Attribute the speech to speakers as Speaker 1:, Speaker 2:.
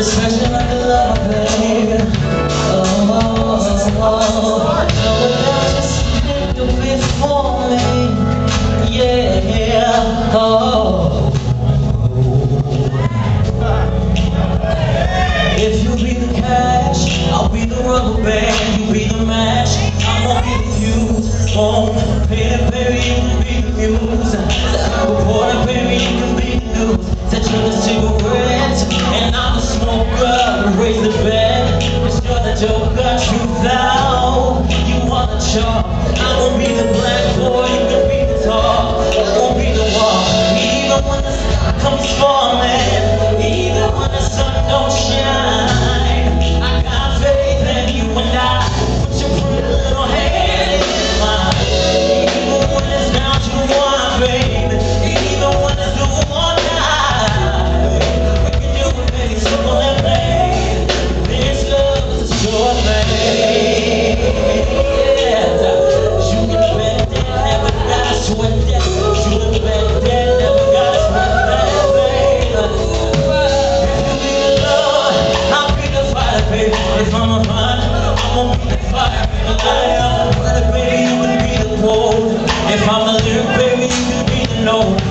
Speaker 1: Especially like a lover, baby. No one else just did the bit for me. Yeah. If you be the cash, I'll be the rubber band. You be the match, I'm gonna be the fuse. Won't pay the baby, you can be the muse. Reporter, baby, you can be the news. Set you the cigarettes, and I'm the smoker. Raise the bed, ensure that your gut truth out. You want the chalk, I won't be the black boy, you can be the talk. I won't be the wall, even when the sky comes falling, even when the sun don't shine. I got faith in you and I put your pretty little hand in mine. Even when it's down to one, baby, even when it's the one night, we can do it, baby, simple and plain. This love is a sure thing. Yeah, you can bet that never gotta sweat that. You can bet that never gotta sweat that, baby. If you be the love, I'll be the fighter, baby. If I'm a fighter, I'm gonna be the fire, baby. I'm a brother, baby, you can be the quote. If I'm the lyric, baby, you can be the note.